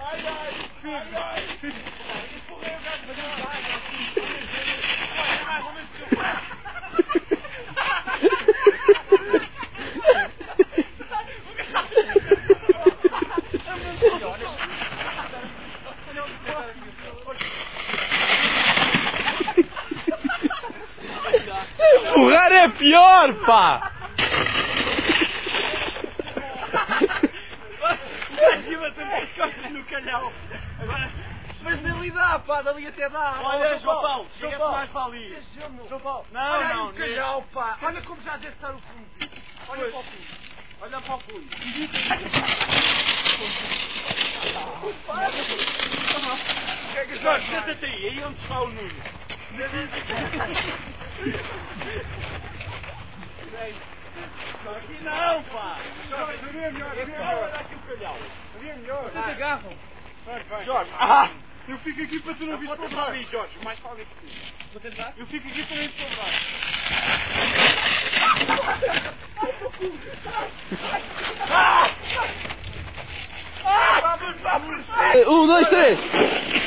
Ai, ai, empurrei o gato, mas não vai. Mais ou menos que Empurrar é pior, pá! aqui batendo as costas no calhau. Agora, mas dali dá, pá, dali até dá. Olha, João Paulo, chega-te mais para ali. João Paulo, Não, olha aí não, o calhau, pá. Olha como já deve estar o fundo. Olha Pois. para o fundo. Olha para o fundo. Jorge, senta-te aí onde está o Nuno. Aqui não, pá. Jorge, havia melhor, havia melhor. Olha aqui o calhau. Havia melhor. Vocês agarram. Vai. Jorge, Eu fico aqui para tu não vires vou para o tentar braço. ali, Jorge, mais para ali que tu. Vou tentar? Eu fico aqui para ir para o braço. Vamos! 1, 2, 3!